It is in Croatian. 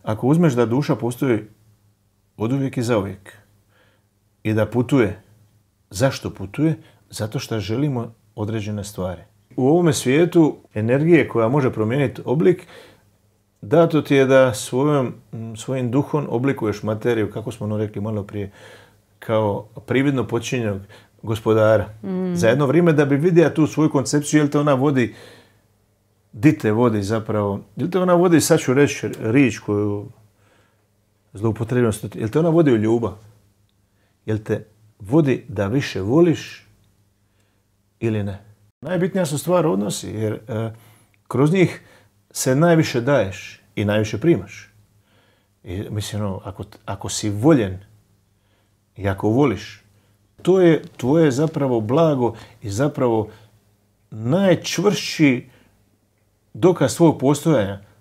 ako uzmeš da duša postoji oduvijek i zauvijek i da putuje, zašto putuje? Zato što želimo određene stvari. U ovome svijetu energije koja može promijeniti oblik, dato ti je da svojim duhom oblikuješ materiju, kako smo ono rekli malo prije, kao prividno počinjenog gospodara. Za jedno vrijeme da bi vidio tu svoju koncepciju, jel te ona vodi, di te vodi zapravo, jel te ona vodi, sad ću reći riječ koju zloupotrebljam, jel te ona vodi u ljubav? Jel te vodi da više voliš ili ne? Najbitnija su stvar odnosi, jer kroz njih se najviše daješ i najviše primaš. I mislim, ako si voljen i ako voliš, to je tvoje zapravo blago i zapravo najčvršći dokaz svog postojanja